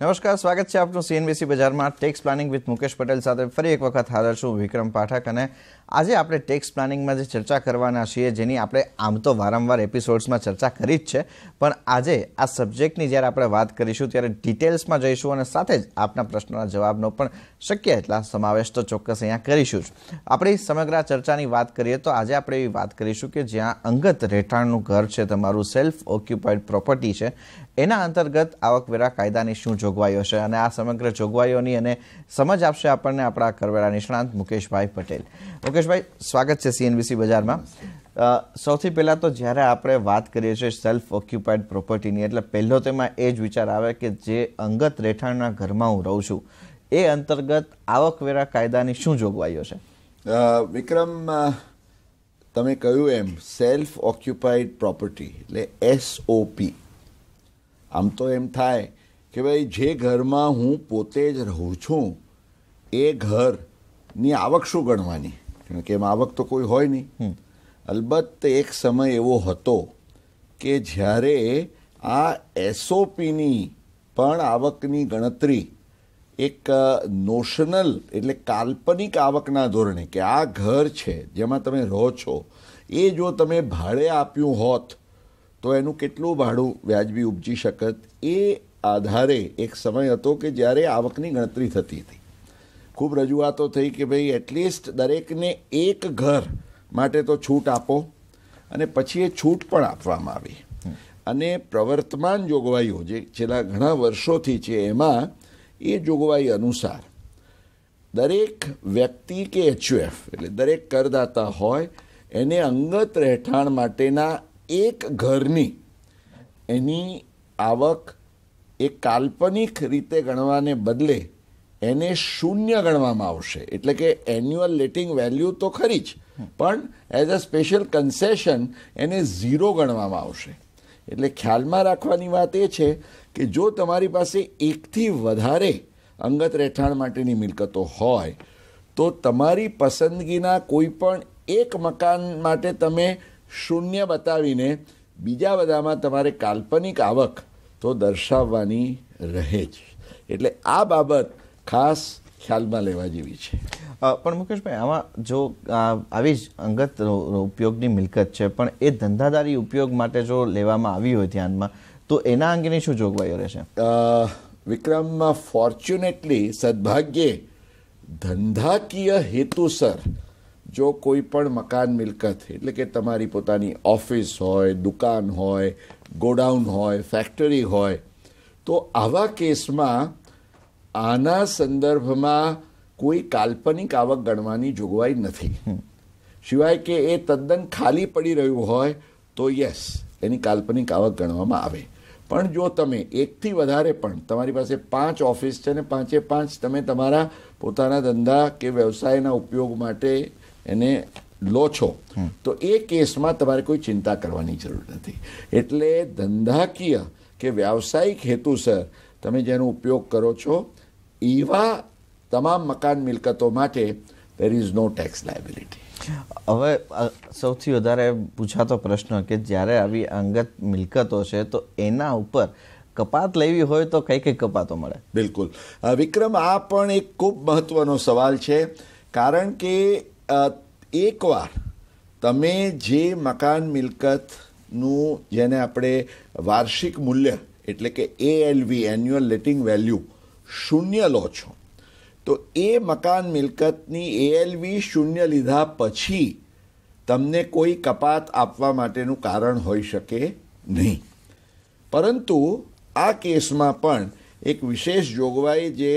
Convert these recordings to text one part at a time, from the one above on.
નમસ્કાર, સ્વાગત છે આપનું CNBC બજારમાં tax planning with Mukesh Patel સાથે ફરી એક વખત હાજર છું વિક્રમ પાઠક. અને આજે આપણે ટેક્સ પ્લાનિંગમાં જે ચર્ચા કરવાના છીએ, જેની આપણે આમ તો વારંવાર એપિસોડ્સમાં ચર્ચા કરી જ છે, પણ આજે આ સબ્જેક્ટની જ્યારે આપણે વાત કરીશું ત્યારે ડિટેલ્સમાં જઈશું અને સાથે જ આપના પ્રશ્નોના જવાબનો પણ શક્ય એટલા સમાવેશ તો ચોક્કસ અહીંયા કરીશું જ. આપણી સમગ્ર ચર્ચાની વાત કરીએ તો આજે આપણે એવી વાત કરીશું કે જ્યાં અંગત રહેઠાણનું ઘર છે, તમારું સેલ્ફ ઓક્યુપાઈડ પ્રોપર્ટી છે, એના અંતર્ગત આવકવેરા કાયદાની શું જોગવાઈઓ છે અને આ સમગ્ર જોગવાઈઓની અને સમજ આપશે આપણને આપણા કરવેરા નિષ્ણાંત મુકેશભાઈ પટેલ. મુકેશભાઈ, સ્વાગત છે CNBC બજારમાં. સૌથી પહેલાં તો જ્યારે આપણે વાત કરીએ છીએ સેલ્ફ ઓક્યુપાઈડ પ્રોપર્ટીની, એટલે પહેલો તેમાં એ જ વિચાર આવે કે જે અંગત રહેઠાણના ઘરમાં હું રહું છું એ અંતર્ગત આવકવેરા કાયદાની શું જોગવાઈઓ છે? વિક્રમ, તમે કહ્યું એમ સેલ્ફ ઓક્યુપાઈડ પ્રોપર્ટી એટલે SOP. આમ તો એમ થાય કે ભાઈ જે ઘરમાં હું પોતે જ રહું છું એ ઘરની આવક શું ગણવાની, કારણ કે એમાં આવક તો કોઈ હોય નહીં. અલબત્ત એક સમય એવો હતો કે જ્યારે આ SOPની પણ આવકની ગણતરી એક નોશનલ એટલે કાલ્પનિક આવકના ધોરણે, કે આ ઘર છે જેમાં તમે રહો છો એ જો તમે ભાડે આપ્યું હોત તો એનું કેટલું ભાડું વ્યાજબી ઉપજી શકત, એ આધારે એક સમય હતો કે જ્યારે આવકની ગણતરી થતી હતી. ખૂબ રજૂઆતો થઈ કે ભાઈ એટલીસ્ટ દરેકને એક ઘર માટે તો છૂટ આપો, અને પછી એ છૂટ પણ આપવામાં આવી. અને પ્રવર્તમાન જોગવાઈઓ જે છેલ્લા ઘણા વર્ષોથી છે એમાં એ જોગવાઈ અનુસાર દરેક વ્યક્તિ કે HUF એટલે દરેક કરદાતા હોય એને અંગત રહેઠાણ માટેના એક ઘરની એની આવક એક કાલ્પનિક રીતે ગણવાને બદલે એને શૂન્ય ગણવામાં આવશે. એટલે કે એન્યુઅલ લેટિંગ વેલ્યુ તો ખરી જ, પણ એઝ અ સ્પેશિયલ કન્સેશન એને 0 ગણવામાં આવશે. એટલે ખ્યાલમાં રાખવાની વાત એ છે કે જો તમારી પાસે એકથી વધારે અંગત રહેઠાણ માટેની મિલકતો હોય તો તમારી પસંદગીના કોઈ પણ એક મકાન માટે તમે શૂન્ય બતાવીને બીજા બધામાં તમારે કાલ્પનિક આવક તો દર્શાવવાની રહે જ. એટલે આ બાબત ખાસ ખ્યાલમાં લેવા જેવી છે. પણ મુકેશભાઈ, આમાં જો આવી જ અંગત ઉપયોગની મિલકત છે પણ એ ધંધાદારી ઉપયોગ માટે જો લેવામાં આવી હોય ધ્યાનમાં, તો એના અંગેની શું જોગવાઈઓ રહેશે? વિક્રમ, ફોર્ચ્યુનેટલી સદભાગ્યે ધંધાકીય હેતુસર જો કોઈ પણ મકાન મિલકત એટલે કે તમારી પોતાની ઓફિસ હોય, દુકાન હોય, ગોડાઉન હોય, ફેક્ટરી હોય, તો આવા કેસમાં આના સંદર્ભમાં કોઈ કાલ્પનિક આવક ગણવાની જોગવાઈ નથી. સિવાય કે એ તદ્દન ખાલી પડી રહ્યું હોય તો યસ, એની કાલ્પનિક આવક ગણવામાં આવે. પણ જો તમે એકથી વધારે પણ તમારી પાસે 5 ઓફિસ છે ને 5 તમે તમારા પોતાના ધંધા કે વ્યવસાયના ઉપયોગ માટે એને લો છો, તો એ કેસમાં તમારે કોઈ ચિંતા કરવાની જરૂર નથી. એટલે ધંધાકીય કે વ્યાવસાયિક હેતુસર તમે જેનો ઉપયોગ કરો છો એવા તમામ મકાન મિલકતો માટે there is no tax liability. હવે સૌથી વધારે પૂછાતો પ્રશ્ન કે જ્યારે આવી અંગત મિલકતો છે તો એના ઉપર કપાત લેવી હોય તો કઈ કઈ કપાતો મળે? બિલકુલ વિક્રમ, આ પણ એક ખૂબ મહત્વનો સવાલ છે. કારણ કે એકવાર તમે જે મકાન મિલકતનું જેને આપણે વાર્ષિક મૂલ્ય એટલે કે ALV એન્યુઅલ લેટિંગ વેલ્યુ શૂન્ય લો છો, તો એ મકાન મિલકતની ALV શૂન્ય લીધા પછી તમને કોઈ કપાત આપવા માટેનું કારણ હોઈ શકે નહીં. પરંતુ આ કેસમાં પણ એક વિશેષ જોગવાઈ જે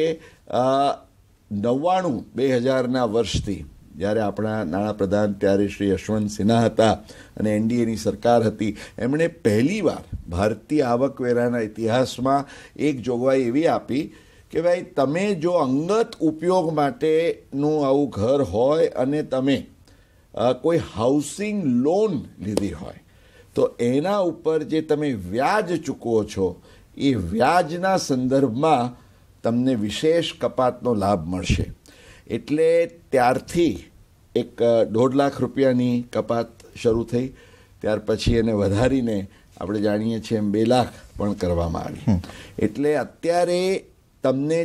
99-2000ના વર્ષથી, જ્યારે આપણા નાણાપ્રધાન ત્યારે શ્રી યશવંત સિન્હા હતા અને NDAની સરકાર હતી, એમણે પહેલીવાર ભારતીય આવકવેરાના ઇતિહાસમાં એક જોગવાઈ એવી આપી કે ભાઈ તમે જો અંગત ઉપયોગ માટેનું આવું ઘર હોય અને તમે કોઈ હાઉસિંગ લોન લીધી હોય તો એના ઉપર જે તમે વ્યાજ ચૂકવો છો એ વ્યાજના સંદર્ભમાં તમને વિશેષ કપાતનો લાભ મળશે. એટલે ત્યારથી એક 1.5 લાખ રૂપિયાની કપાત શરૂ થઈ. ત્યાર પછી એને વધારીને આપણે જાણીએ છીએ એમ 2 લાખ પણ કરવામાં આવી. એટલે અત્યારે તમને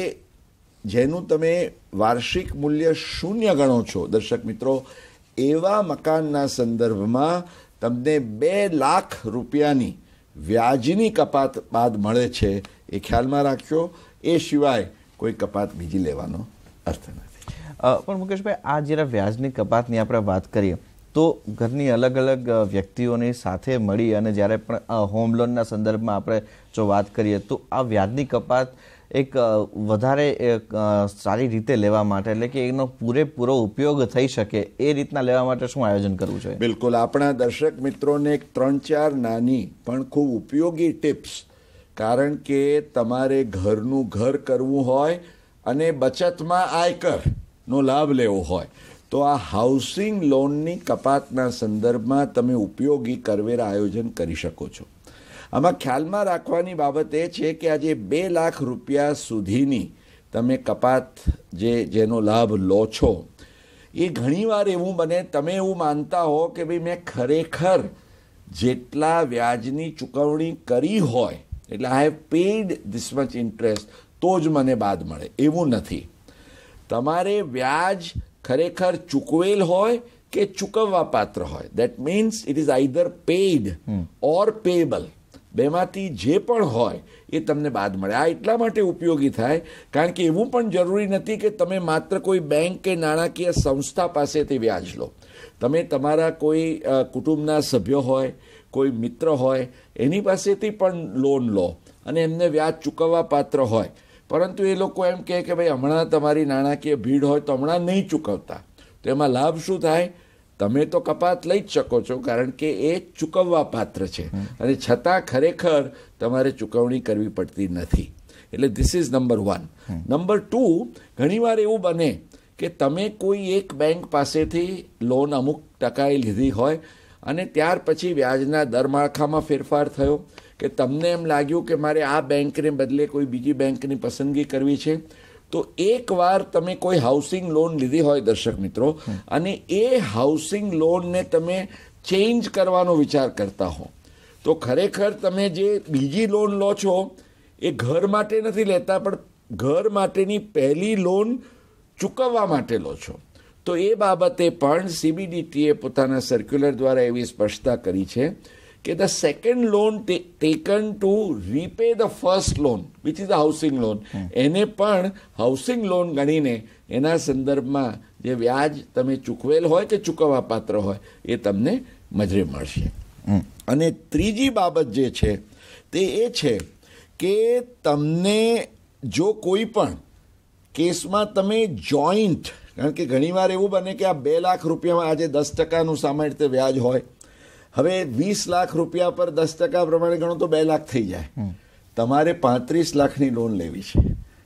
જેનું તમે વાર્ષિક મૂલ્ય 0 ગણો છો દર્શક મિત્રો, એવા મકાનના સંદર્ભમાં તમને 2 લાખ રૂપિયાની વ્યાજની કપાત બાદ મળે છે. એ ખ્યાલમાં રાખજો. એ સિવાય કોઈ કપાત બીજી લેવાનો અર્થ નથી. પણ મુકેશભાઈ, આ જ્યારે વ્યાજની કપાતની આપણે વાત કરીએ તો ઘરની અલગ અલગ વ્યક્તિઓની સાથે મળી અને જ્યારે પણ હોમ લોનના સંદર્ભમાં આપણે જો વાત કરીએ તો આ વ્યાજની કપાત એક વધારે સારી રીતે લેવા માટે, એટલે કે એનો પૂરેપૂરો ઉપયોગ થઈ શકે એ રીતના લેવા માટે શું આયોજન કરવું જોઈએ? બિલકુલ. આપણા દર્શક મિત્રોને 3-4 નાની પણ ખૂબ ઉપયોગી ટિપ્સ, કારણ કે તમારે ઘરનું ઘર કરવું હોય અને બચતમાં આયકરનો લાભ લેવો હોય તો આ હાઉસિંગ લોનની કપાતના સંદર્ભમાં તમે ઉપયોગી કરવેરા આયોજન કરી શકો છો. આમાં ખ્યાલમાં રાખવાની બાબત એ છે કે આજે 2 લાખ રૂપિયા સુધીની તમે કપાત જેનો લાભ લો છો, એ ઘણીવાર એવું બને તમે એવું માનતા હો કે ભાઈ મેં ખરેખર જેટલા વ્યાજની ચૂકવણી કરી હોય, એટલે I have paid this much interest, તો જ મને બાદ મળે. એવું નથી. તમારે વ્યાજ ખરેખર ચૂકવેલ હોય કે ચૂકવવા પાત્ર હોય, that means it is either paid or payable, બેમાંથી જે પણ હોય એ તમને બાદ મળે. આ એટલા માટે ઉપયોગી થાય કારણ કે એવું પણ જરૂરી નથી કે તમે માત્ર કોઈ બેંક કે નાણાકીય સંસ્થા પાસેથી વ્યાજ લો. તમે તમારા કોઈ કુટુંબના સભ્યો હોય, કોઈ મિત્ર હોય, એની પાસેથી પણ લોન લો અને એમને વ્યાજ ચૂકવવા પાત્ર હોય, પરંતુ એ લોકો એમ કહે કે ભાઈ હમણાં તમારી નાણાકીય ભીડ હોય તો હમણાં નહીં ચૂકવતા. તો એમાં લાભ શું થાય? તમે તો કપાત લઈ જ શકો છો કારણ કે એ ચૂકવવા પાત્ર છે અને છતાં ખરેખર તમારે ચૂકવણી કરવી પડતી નથી. એટલે ધીસ ઇઝ નંબર 1. નંબર 2, ઘણીવાર એવું બને કે તમે કોઈ એક બેંક પાસેથી લોન અમુક ટકાએ લીધી હોય અને ત્યાર પછી વ્યાજના દરમાળખામાં ફેરફાર થયો કે તમને એમ લાગ્યું કે મારે આ બેંકને બદલે કોઈ બીજી બેંકની પસંદગી કરવી છે. તો એકવાર તમે કોઈ હાઉસિંગ લોન લીધી હોય દર્શક મિત્રો, અને એ હાઉસિંગ લોનને તમે ચેન્જ કરવાનો વિચાર કરતા હો, તો ખરેખર તમે જે બીજી લોન લો છો એ ઘર માટે નથી લેતા, પણ ઘર માટેની પહેલી લોન ચૂકવવા માટે લો છો. તો એ બાબતે પણ CBDTએ પોતાના સર્ક્યુલર દ્વારા એવી સ્પષ્ટતા કરી છે કે the second loan taken to repay the first loan, which is the housing loan, એને પણ હાઉસિંગ લોન ગણીને એના સંદર્ભમાં જે વ્યાજ તમે ચૂકવેલ હોય કે ચૂકવવા પાત્ર હોય એ તમને મજરે મળશે. અને ત્રીજી બાબત જે છે તે એ છે કે તમને જો કોઈ પણ કેસમાં તમે જોઈન્ટ, કારણ કે ઘણીવાર એવું બને કે આ 2 લાખ રૂપિયામાં આજે 10% સામાન્ય રીતે વ્યાજ હોય, હવે 20 લાખ રૂપિયા પર 10% પ્રમાણે ગણો તો 2 લાખ થઈ જાય. તમારે 35 લાખની લોન લેવી છે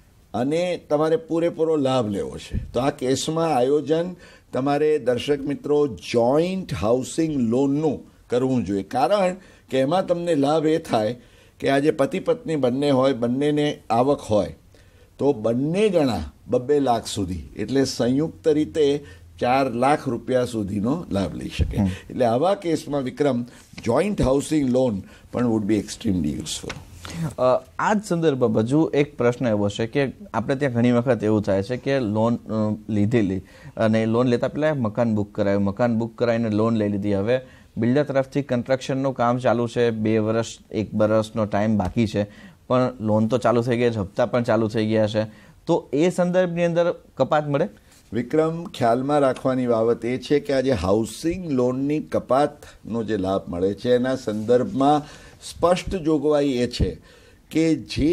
અને તમારે પૂરેપૂરો લાભ લેવો છે. તો આ કેસમાં આયોજન તમારે દર્શક મિત્રો જોઈન્ટ હાઉસિંગ લોનનું કરવું જોઈએ, કારણ કે એમાં તમને લાભ એ થાય કે આજે પતિ પત્ની બંને હોય, બંનેને આવક હોય તો બંને જણા 2 લાખ સુધી, એટલે સંયુક્ત રીતે 4 લાખ રૂપિયા સુધીનો લાભ લઈ શકે. એટલે આવા કેસમાં વિક્રમ જોઈન્ટ હાઉસિંગ લોન પણ વુડ બી એક્સ્ટ્રીમલી યુઝફુલ. આ જ સંદર્ભમાં હજુ એક પ્રશ્ન એવો છે કે આપણે ત્યાં ઘણી વખત એવું થાય છે કે લોન લીધેલી અને લોન લેતા પહેલાં મકાન બુક કરાયું, મકાન બુક કરાવીને લોન લઈ લીધી, હવે બિલ્ડર તરફથી કન્સ્ટ્રક્શનનું કામ ચાલુ છે, 2 વર્ષ 1 વર્ષનો ટાઈમ બાકી છે, પણ લોન તો ચાલુ થઈ ગઈ છે, હપ્તા પણ ચાલુ થઈ ગયા છે, તો એ સંદર્ભની અંદર કપાત મળે? વિક્રમ, ખ્યાલમાં રાખવાની બાબત એ છે કે આજે હાઉસિંગ લોનની કપાતનો જે લાભ મળે છે એના સંદર્ભમાં સ્પષ્ટ જોગવાઈ એ છે કે જે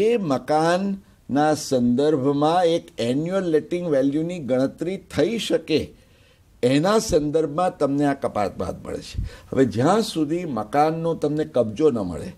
મકાનના સંદર્ભમાં એક એન્યુઅલ લેટિંગ વેલ્યુની ગણતરી થઈ શકે એના સંદર્ભમાં તમને આ કપાત બાદ મળે છે. હવે જ્યાં સુધી મકાનનો તમને કબજો ન મળે,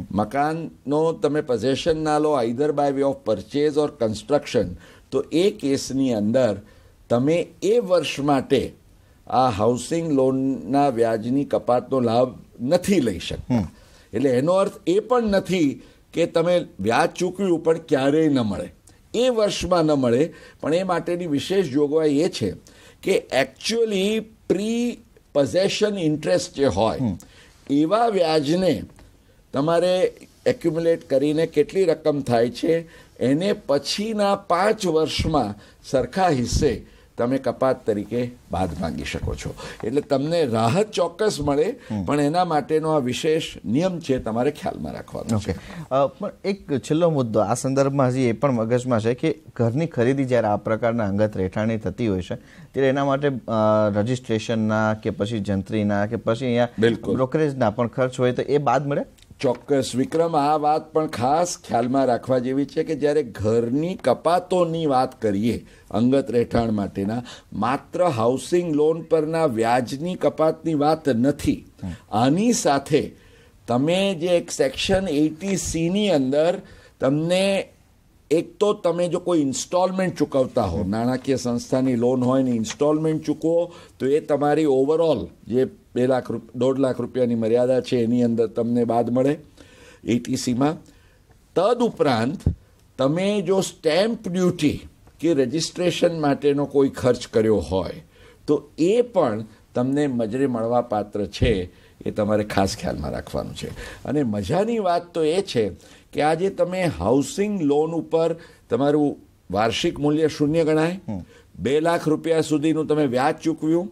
મકાનનો તમે પોઝેશન ના લો either by way of purchase or construction, તો એ કેસની અંદર તમે એ વર્ષ માટે આ હાઉસિંગ લોનના વ્યાજની કપાતનો લાભ નથી લઈ શકતા. એટલે એનો અર્થ એ પણ નથી કે તમે વ્યાજ ચૂકવ્યું પણ ક્યારેય ન મળે, એ વર્ષમાં ન મળે, પણ એ માટેની વિશેષ જોગવાઈ એ છે કે એકચ્યુઅલી પ્રી પોઝેશન ઇન્ટરેસ્ટ જે હોય એવા વ્યાજને તમારે એક્યુમ્યુલેટ કરીને કેટલી રકમ થાય છે એને પછીના 5 વર્ષમાં સરખા હિસ્સે તમે કપાત તરીકે બાદ માંગી શકો છો. એટલે તમને રાહત ચોક્કસ મળે, પણ એના માટેનો આ વિશેષ નિયમ છે, તમારે ખ્યાલમાં રાખવાનો છે. પણ એક છેલ્લો મુદ્દો આ સંદર્ભમાં હજી એ પણ મગજમાં છે કે ઘરની ખરીદી જ્યારે આ પ્રકારના અંગત રહેઠાણની થતી હોય છે ત્યારે એના માટે રજિસ્ટ્રેશનના કે પછી જંત્રીના કે પછી અહીંયા બ્રોકરેજના પણ ખર્ચ હોય તો એ બાદ મળે? ચોક્કસ વિક્રમ, આ વાત પણ ખાસ ખ્યાલમાં રાખવા જેવી છે કે જ્યારે ઘરની કપાતોની વાત કરીએ અંગત રહેઠાણ માટેના, માત્ર હાઉસિંગ લોન પરના વ્યાજની કપાતની વાત નથી. આની સાથે તમે જે એક સેક્શન 80C ની અંદર તમને એક તો તમે જો કોઈ ઇન્સ્ટોલમેન્ટ ચૂકવતા હો, નાણાકીય સંસ્થાની લોન હોય ને ઇન્સ્ટોલમેન્ટ ચૂકવો તો એ તમારી ઓવરઓલ જે 1.5 લાખ રૂપિયાની મર્યાદા છે એની અંદર તમને બાદ મળે 80Cમાં. તદુપરાંત તમે જો સ્ટેમ્પ ડ્યુટી કે રજિસ્ટ્રેશન માટેનો કોઈ ખર્ચ કર્યો હોય તો એ પણ તમને મજરે મળવા પાત્ર છે, એ તમારે ખાસ ખ્યાલમાં રાખવાનું છે. અને મજાની વાત તો એ છે કે આજે તમે હાઉસિંગ લોન ઉપર તમારું વાર્ષિક મૂલ્ય શૂન્ય ગણાય, 2 લાખ રૂપિયા સુધીનું તમે વ્યાજ ચૂકવ્યું,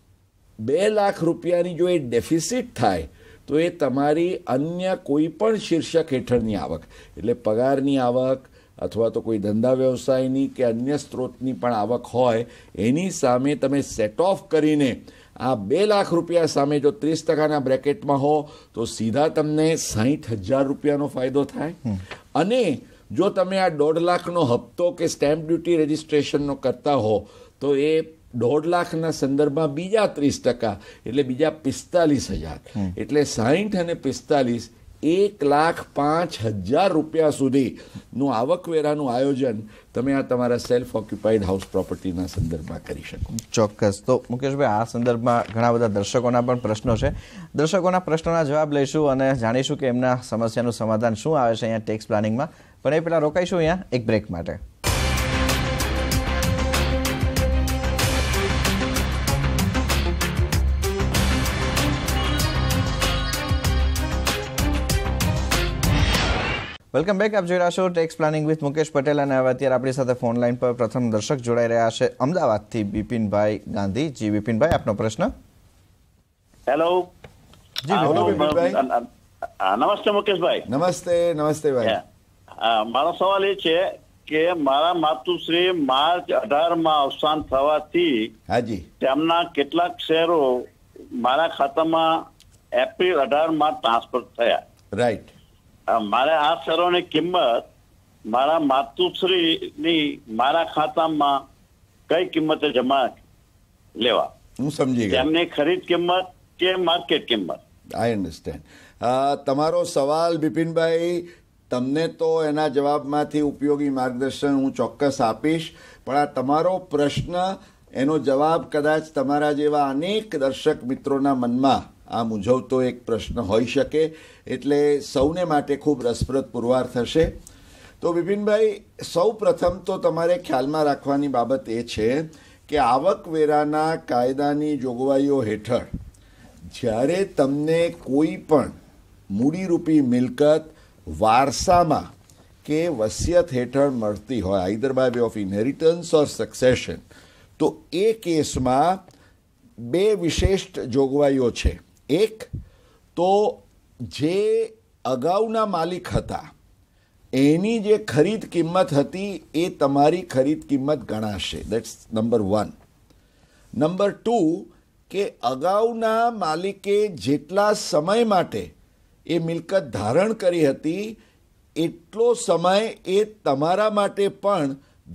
2 લાખ રૂપિયાની જો એ ડેફિસિટ થાય તો એ તમારી અન્ય કોઈ પણ શીર્ષક હેઠળની આવક, એટલે પગારની આવક અથવા તો કોઈ ધંધા વ્યવસાયની કે અન્ય સ્ત્રોતની પણ આવક હોય એની સામે તમે સેટ ઓફ કરીને આ 2 લાખ રૂપિયા સામે જો 30%ના બ્રેકેટમાં હો તો સીધા તમને 60,000 રૂપિયાનો ફાયદો થાય. અને જો તમે આ 1.5 લાખનો હપ્તો કે સ્ટેમ્પ ડ્યુટી રજિસ્ટ્રેશનનો કરતા હો તો એ 1.5 લાખના સંદર્ભમાં બીજા 30%, એટલે બીજા 45,000, એટલે 60 અને 45, 1,05,000 રૂપિયા સુધીનું આવકવેરાનું આયોજન તમે આ તમારા સેલ્ફ ઓક્યુપાઈડ હાઉસ પ્રોપર્ટીના સંદર્ભમાં કરી શકો. ચોક્કસ. તો મુકેશભાઈ, આ સંદર્ભમાં ઘણા બધા દર્શકોના પણ પ્રશ્નો છે. દર્શકોના પ્રશ્નોના જવાબ લઈશું અને જાણીશું કે એમના સમસ્યાનું સમાધાન શું આવે છે અહીંયા ટેક્સ પ્લાનિંગમાં. પણ એ પહેલાં રોકાઈશું અહીંયા એક બ્રેક માટે. Welcome back. આપ જોઈ રહ્યા છો tax planning with Mukesh Patel અને હવે અત્યારે આપણી સાથે ફોન લાઈન પર પ્રથમ દર્શક જોડાઈ રહ્યા છે અમદાવાદથી બિપિનભાઈ ગાંધી. જી બિપિનભાઈ, આપનો પ્રશ્ન. હેલો. જી બોલો બિપિનભાઈ. નમસ્તે મુકેશભાઈ. નમસ્તે ભાઈ. મારો સવાલ એ છે કે મારા માતુશ્રી માર્ચ 18માં અવસાન થવાથી હાજી તેમના કેટલાક શેરો મારા ખાતામાં એપ્રિલ 18માં ટ્રાન્સફર થયા. રાઈટ. મારે આ શેરોની કિંમત મારા માતુશ્રીની મારા ખાતામાં કઈ કિંમતે જમા લેવા? હું સમજી ગયો. તેમની ખરીદ કિંમત કે માર્કેટ કિંમત? I understand. તમારો સવાલ બિપિનભાઈ, તમને તો એના જવાબમાંથી ઉપયોગી માર્ગદર્શન હું ચોક્કસ આપીશ, પણ આ તમારો પ્રશ્ન, એનો જવાબ કદાચ તમારા જેવા અનેક દર્શક મિત્રોના મનમાં આ મૂંઝવતો એક પ્રશ્ન હોઈ શકે, એટલે સૌને માટે ખૂબ રસપ્રદ પુરવાર થશે. તો બિપિનભાઈ, સૌ પ્રથમ તો તમારે ખ્યાલમાં રાખવાની બાબત એ છે કે આવકવેરાના કાયદાની જોગવાઈઓ હેઠળ જ્યારે તમને કોઈ પણ મૂડીરૂપી મિલકત વારસામાં કે વસિયત હેઠળ મળતી હોય, either by way of inheritance or succession, તો એ કેસમાં 2 વિશિષ્ટ જોગવાઈઓ છે. એક તો જે અગાઉના માલિક હતા એની જે ખરીદ કિંમત હતી એ તમારી ખરીદ કિંમત ગણાશે. That's number 1. નંબર 2 કે અગાઉના માલિકે જેટલા સમય માટે એ મિલકત ધારણ કરી હતી એટલો સમય એ તમારા માટે પણ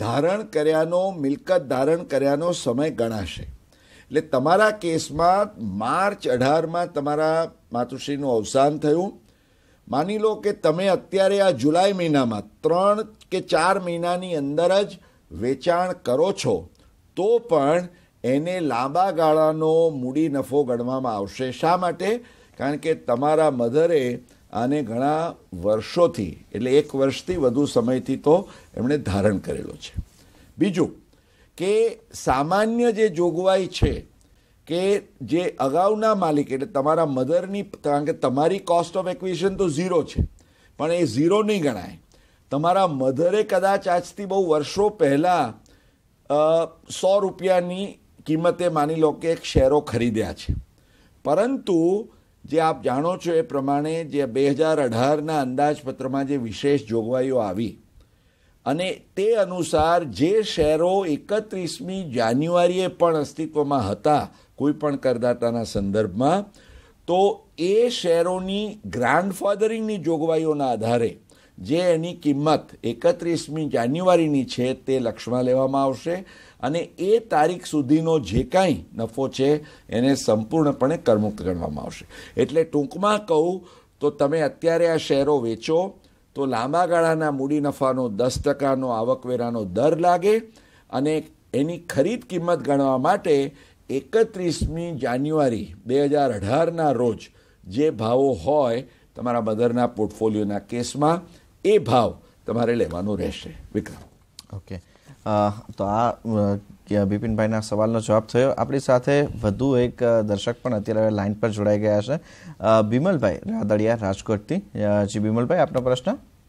મિલકત ધારણ કર્યાનો સમય ગણાશે. એટલે તમારા કેસમાં માર્ચ 18માં તમારા માતુશ્રીનું અવસાન થયું. માની લો કે તમે અત્યારે આ જુલાઈ મહિનામાં 3 કે 4 મહિનાની અંદર જ વેચાણ કરો છો તો પણ એને લાંબા ગાળાનો મૂડી નફો ગણવામાં આવશે. શા માટે? કારણ કે તમારા મધરે આને ઘણા વર્ષોથી, એટલે 1 વર્ષથી વધુ સમયથી તો એમણે ધારણ કરેલો છે. બીજું કે સામાન્ય જે જોગવાઈ છે કે જે અગાઉના માલિક, એટલે તમારા મધરની, કારણ કે તમારી કોસ્ટ ઓફ એક્વિઝિશન તો 0 છે, પણ એ 0 નહીં ગણાય. તમારા મધરે કદાચ આજથી બહુ વર્ષો પહેલાં 100 રૂપિયાની કિંમતે માની લો કે એક શેરો ખરીદ્યા છે, પરંતુ જે આપ જાણો છો એ પ્રમાણે જે 2018ના અંદાજપત્રમાં જે વિશેષ જોગવાઈઓ આવી અને તે અનુસાર જે શેરો 31મી જાન્યુઆરીએ પણ અસ્તિત્વમાં હતા કોઈ પણ કરદાતાના સંદર્ભમાં, તો એ શેરોની ગ્રાન્ડફાધરિંગની જોગવાઈઓના આધારે જે એની કિંમત 31મી જાન્યુઆરીની છે તે લક્ષમાં લેવામાં આવશે અને એ તારીખ સુધીનો જે કાંઈ નફો છે એને સંપૂર્ણપણે કરમુક્ત ગણવામાં આવશે. એટલે ટૂંકમાં કહું તો તમે અત્યારે આ શેરો વેચો તો લાંબા ગાળાના મૂડી નફાનો 10%નો આવકવેરાનો દર લાગે અને એની ખરીદ કિંમત ગણવા માટે 31મી જાન્યુઆરી 2018ના રોજ જે ભાવો હોય તમારા મધરના પોર્ટફોલિયોના કેસમાં એ ભાવ તમારે લેવાનો રહેશે. વિક્રમ. ઓકે, તો આ બિપિનભાઈના સવાલનો જવાબ થયો. આપણી સાથે વધુ એક દર્શક પણ અત્યારે લાઈન પર જોડાઈ ગયા છે. બિમલભાઈ રાદડિયા રાજકોટથી. જી બિમલભાઈ, આપનો પ્રશ્ન.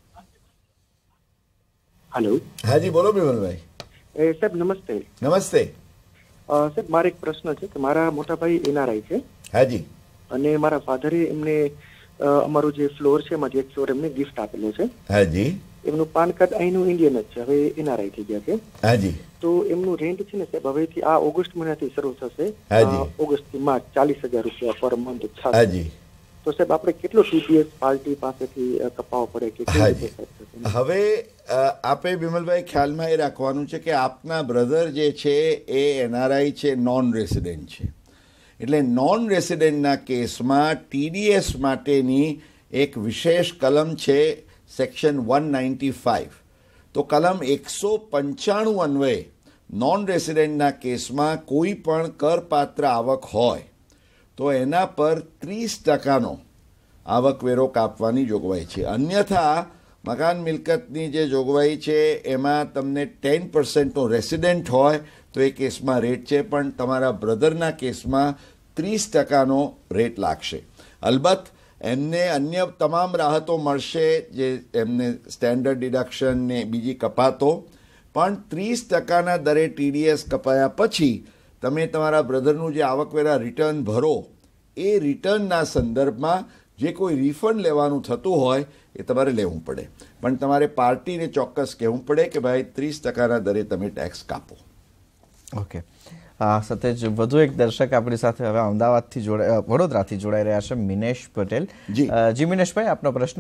હેલો. હાજી બોલો બિમલભાઈ. સાહેબ નમસ્તે. નમસ્તે સાહેબ, મારે એક પ્રશ્ન છે કે મારા મોટા ભાઈ એનઆરઆઈ છે. હાજી. અને મારા ફાધરે એમને અમારો જે ફ્લોર છે એમાં એક ફ્લોર એમને ગિફ્ટ આપેલો છે. હાજી. એમનું પાન કાર્ડ અહીંનું ઇન્ડિયન જ છે, હવે એનઆરઆઈ થઈ ગયા છે. હાજી. તો એમનું રેન્ટ છે ને સાહેબ હવેથી આ ઓગસ્ટ મહિનાથી શરૂ થશે. હાજી. ઓગસ્ટ થી માર્ચ 40,000 રૂપિયા પર મંથ થશે. હાજી. તો સાહેબ આપણે કેટલો ટીડીએસ પાર્ટી પાસેથી કપાવવો પડે કે કેવી રીતે? હવે આપે બિમલભાઈ ખ્યાલમાં એ રાખવાનું છે કે આપના બ્રધર જે છે એ એનઆરઆઈ છે, નોન રેસિડેન્ટ છે. એટલે નોન રેસિડેન્ટના કેસમાં ટીડીએસ માટેની એક વિશેષ કલમ છે સેક્શન 195. તો કલમ 195 અન્વયે નોન રેસિડેન્ટના કેસમાં કોઈ પણ કરપાત્ર આવક હોય તો એના પર 30%નો આવકવેરો કાપવાની જોગવાઈ છે. અન્યથા મકાન મિલકતની જે જોગવાઈ છે એમાં તમને 10%નો રેસિડેન્ટ હોય તો એ કેસમાં રેટ છે, પણ તમારા બ્રધરના કેસમાં 30%નો રેટ લાગશે. અલબત્ત એમને અન્ય તમામ રાહતો મળશે, જે એમને સ્ટેન્ડર્ડ ડિડક્શન ને બીજી કપાતો, પણ 30%ના દરે ટીડીએસ કપાયા પછી તમે તમારા બ્રધરનું જે આવકવેરા રિટર્ન ભરો એ રિટર્નના સંદર્ભમાં જે કોઈ રિફંડ લેવાનું થતું હોય એ તમારે લેવું પડે, પણ તમારે પાર્ટીને ચોક્કસ કહેવું પડે કે ભાઈ 30%ના દરે તમે ટેક્સ કાપો. ઓકે, સાથે જ વધુ એક દર્શક આપણી સાથે હવે અમદાવાદથી વડોદરાથી જોડાઈ રહ્યા છે, મિનેશ પટેલ. જી મિનેશભાઈ, આપનો પ્રશ્ન.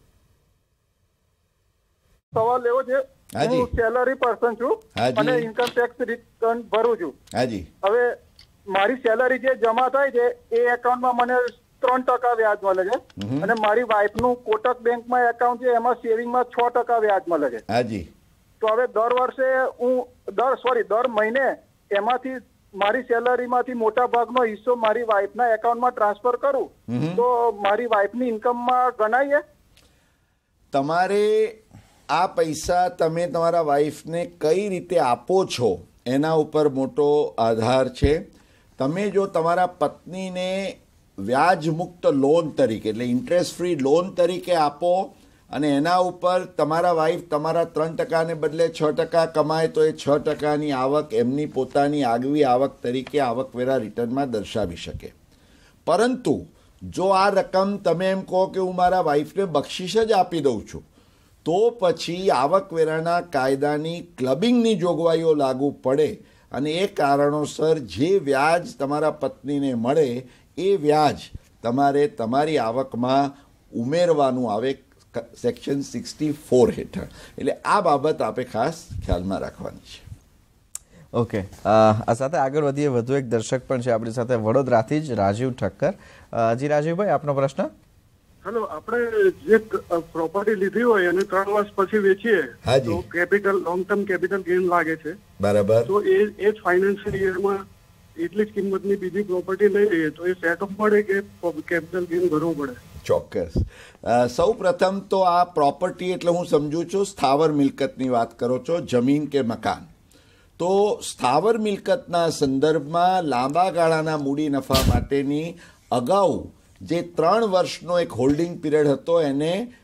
સવાલ એવો છે, હું સેલરી પર્સન છું અને ઇન્કમ ટેક્સ રિટર્ન ભરું છું. હાજી. હવે મારી સેલરી જે જમા થાય છે એ એકાઉન્ટમાં મને 3% વ્યાજ મળે છે અને મારી વાઇફનું કોટક બેંકમાં એકાઉન્ટ છે એમાં સેવિંગમાં 6% વ્યાજ મળે છે. હાજી. તો હવે દર વર્ષે દર મહિને એમાંથી મારી સેલરીમાંથી મોટા ભાગનો હિસ્સો મારી વાઇફના એકાઉન્ટમાં ટ્રાન્સફર કરું તો મારી વાઇફની ઇન્કમમાં ગણાય? તમારે આ પૈસા તમે તમારા વાઇફને કઈ રીતે આપો છો એના ઉપર મોટો આધાર છે. તમે જો તમારા પત્નીને વ્યાજ મુક્ત લોન તરીકે એટલે ઇન્ટરેસ્ટ ફ્રી લોન તરીકે આપો અને એના ઉપર તમારા વાઇફ તમારા 3%ને બદલે 6% કમાય તો એ 6%ની આવક એમની પોતાની આગવી આવક તરીકે આવકવેરા રિટર્નમાં દર્શાવી શકે. પરંતુ જો આ રકમ તમે એમ કહો કે હું મારા વાઇફને બક્ષિસ જ આપી દઉં છું તો પછી આવકવેરાના કાયદાની ક્લબિંગની જોગવાઈઓ લાગુ પડે અને એ કારણોસર જે વ્યાજ તમારા પત્નીને મળે એ વ્યાજ તમારે તમારી આવકમાં ઉમેરવાનું આવે સેક્શન 64 હેઠળ. એટલે આ બાબત આપણે ખાસ ખ્યાલમાં રાખવાની છે. ઓકે, આ સાથે આગળ વધીએ. વધુ એક દર્શક પણ છે આપણી સાથે વડોદરાથી જ, રાજીવ ઠક્કર. જી રાજીવભાઈ, આપનો પ્રશ્ન. હેલો, આપણે જે પ્રોપર્ટી લીધી હોય અને 3 વર્ષ પછી વેચીએ તો capital long term capital gain લાગે છે. બરાબર. તો એ જ ફાઇનાન્શિયલ યરમાં એટલી જ કિંમતની બીજી પ્રોપર્ટી લઈ લઈએ તો એ સેટ ઓફ પડે કે કેપિટલ ગેઇન ભરવું પડે? ચોક્કસ. સૌ પ્રથમ તો આ પ્રોપર્ટી એટલે હું સમજુ છું સ્થાવર મિલકતની વાત કરો છો, જમીન કે મકાન. તો સ્થાવર મિલકતના સંદર્ભમાં લાંબા ગાળાના મૂડી નફા માટેની અગાઉ જે 3 વર્ષનો એક હોલ્ડિંગ પીરિયડ હતો એને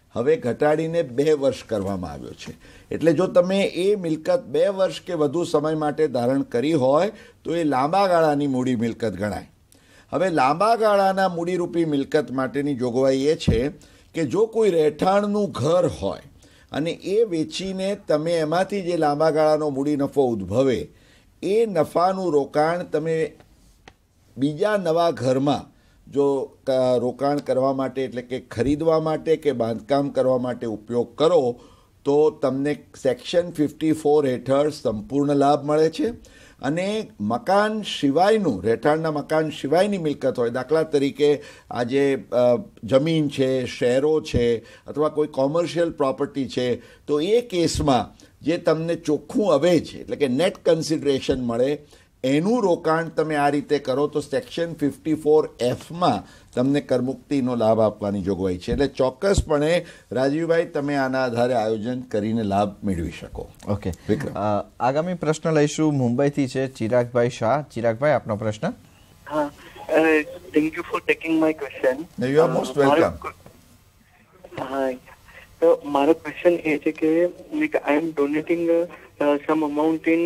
હવે ઘટાડીને 2 વર્ષ કરવામાં આવ્યો છે. એટલે જો તમે એ મિલકત 2 વર્ષ કે વધુ સમય માટે ધારણ કરી હોય તો એ લાંબા ગાળાની મૂડી મિલકત ગણાય. હવે લાંબા ગાળાના મૂડીરૂપી મિલકત માટેની જોગવાઈ એ છે કે જો કોઈ રહેઠાણનું ઘર હોય અને એ વેચીને તમે એમાંથી જે લાંબા ગાળાનો મૂડી નફો ઉદ્ભવે એ નફાનું રોકાણ તમે બીજા નવા ઘરમાં જો રોકાણ કરવા માટે એટલે કે ખરીદવા માટે કે બાંધકામ કરવા માટે ઉપયોગ કરો તો તમને સેક્શન 54 હેઠળ સંપૂર્ણ લાભ મળે છે. અને મકાન સિવાયનું રહેઠાણના મકાન સિવાયની મિલકત હોય, દાખલા તરીકે આજે જમીન છે, શેરો છે અથવા કોઈ કોમર્શિયલ પ્રોપર્ટી છે, તો એ કેસમાં જે તમને ચોખ્ખું અવેજ એટલે કે નેટ કન્સિડરેશન મળે એનું રોકાણ તમે આ રીતે કરો તો સેક્શન 54Fમાં તમને કરમુક્તિનો લાભ આપવાની જોગવાઈ છે. એટલે ચોક્કસપણે રાજીવભાઈ તમે આના આધારે આયોજન કરીને લાભ મેળવી શકો. ઓકે, આગામી પ્રશ્ન લઈશું મુંબઈથી છે ચિરાગભાઈ શાહ. ચિરાગભાઈ, આપનો પ્રશ્ન. હા, thank you for taking my question. You are most welcome. હા, તો મારો ક્વેશ્ચન એ છે કે I am donating some amount in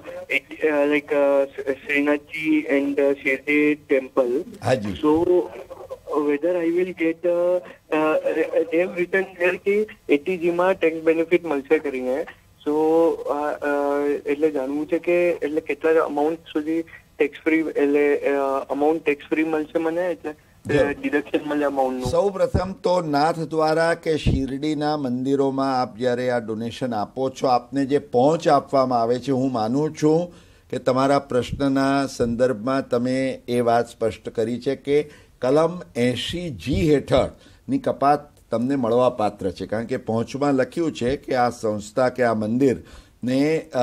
Srinathji and Shirdi temple. Haji. So whether I will get they have written there कि ATG માં tax benefit મળશે કરીને. So એટલે જાણવું છે કે એટલે કેટલા amount સુધી tax free એટલે amount tax free મળશે મને, એટલે ડિડક્શન મળે અમાઉન્ટનું. સૌ પ્રથમ તો નાથ દ્વારા કે શિરડીના મંદિરોમાં આપ જ્યારે આ ડોનેશન આપો છો, આપને જે પહોંચ આપવામાં આવે છે, હું માનું છું કે તમારા પ્રશ્નના સંદર્ભમાં તમે એ વાત સ્પષ્ટ કરી છે કે કલમ 80G હેઠળની કપાત તમને મળવા પાત્ર છે. કારણ કે પહોંચમાં લખ્યું છે કે આ સંસ્થા કે આ મંદિરને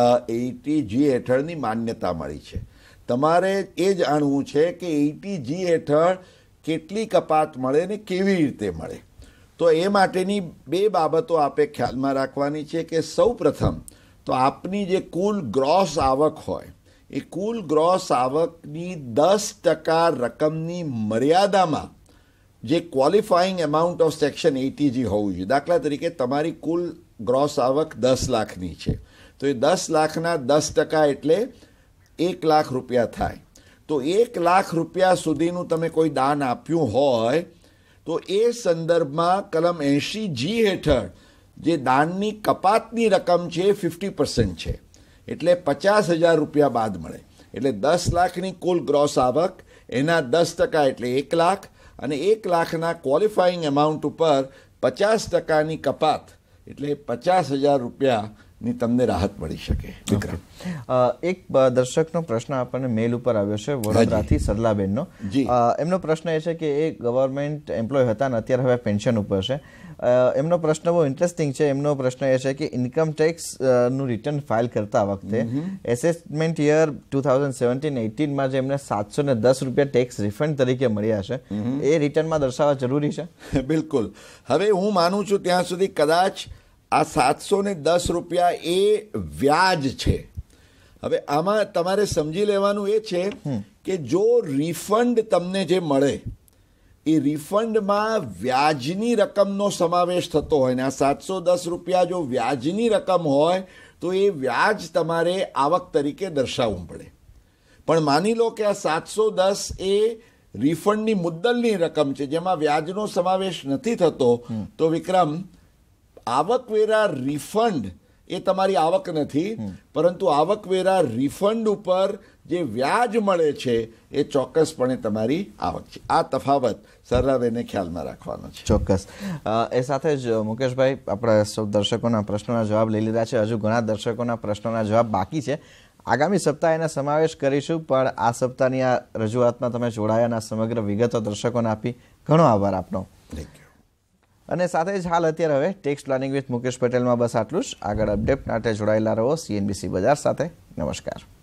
80G હેઠળની માન્યતા મળી છે. તમારે એ જાણવું છે કે 80G હેઠળ કેટલી કપાત મળે ને કેવી રીતે મળે. તો એ માટેની 2 બાબતો આપે ખ્યાલમાં રાખવાની છે કે સૌ પ્રથમ તો આપની જે કુલ ગ્રોસ આવક હોય એ કુલ ગ્રોસ આવકની 10% રકમની મર્યાદામાં જે qualifying amount of section 80G હોવું જોઈએ. દાખલા તરીકે તમારી કુલ ગ્રોસ આવક 10 લાખની છે તો એ 10 લાખના 10% એટલે 1 લાખ રૂપિયા થાય. તો 1 લાખ રૂપિયા સુધીનું તમે કોઈ દાન આપ્યું હોય તો એ સંદર્ભમાં કલમ 80G હેઠળ જે દાનની કપાતની રકમ છે એ 50% છે, એટલે 50,000 રૂપિયા બાદ મળે. એટલે 10 લાખની કુલ ગ્રોસ આવક એના 10% એટલે 1 લાખ અને 1 લાખના ક્વોલિફાઈંગ એમાઉન્ટ ઉપર 50%ની કપાત એટલે 50,000 રૂપિયાની તમને રાહત મળી શકે. વિક્રમ, એક દર્શકનો પ્રશ્ન આપણને મેલ ઉપર આવ્યો છે વડોદરાથી સરલાબેનનો. એમનો પ્રશ્ન એ છે કે એ ગવર્મેન્ટ એમ્પ્લોય હતા અને અત્યારે હવે પેન્શન ઉપર છે. એમનો પ્રશ્ન બહુ ઇન્ટરેસ્ટિંગ છે. એમનો પ્રશ્ન એ છે કે ઇન્કમ ટેક્સ નું રિટર્ન ફાઇલ કરતા વખતે એસેસમેન્ટ યર 2017-18માં જે એમને 710 રૂપિયા ટેક્સ રિફંડ તરીકે મળ્યા છે એ રિટર્નમાં દર્શાવવા જરૂરી છે? બિલકુલ. હવે હું માનું છું ત્યાં સુધી કદાચ આ 710 રૂપિયા એ વ્યાજ છે. હવે આમાં તમારે સમજી લેવાનું એ છે કે જો રિફંડ તમને જે મળે એ રિફંડમાં વ્યાજની રકમનો સમાવેશ થતો હોય ને આ 710 રૂપિયા જો વ્યાજની રકમ હોય તો એ વ્યાજ તમારે આવક તરીકે દર્શાવવું પડે. પણ માની લો કે આ 710 એ રિફંડની મુદ્દલની રકમ છે જેમાં વ્યાજનો સમાવેશ નથી થતો, તો વિક્રમ આવકવેરા રિફંડ એ તમારી આવક નથી, પરંતુ આવકવેરા રિફંડ ઉપર જે વ્યાજ મળે છે એ ચોક્કસપણે તમારી આવક છે. આ તફાવત સરલાબેને ખ્યાલમાં રાખવાનો છે. ચોક્કસ. એ સાથે જ મુકેશભાઈ, આપણા સૌ દર્શકોના પ્રશ્નોના જવાબ લઈ લીધા છે. હજુ ઘણા દર્શકોના પ્રશ્નોના જવાબ બાકી છે. આગામી સપ્તાહે એના સમાવેશ કરીશું, પણ આ સપ્તાહની આ રજૂઆતમાં તમે જોડાયાના સમગ્ર વિગતો દર્શકોને આપી ઘણો આભાર આપનો. અને સાથે જ હાલ અત્યારે હવે ટેક્સ પ્લાનિંગ વિથ મુકેશ પટેલમાં બસ આટલું જ. આગળ અપડેટ માટે જોડાયેલા રહો CNBC બજાર સાથે. નમસ્કાર.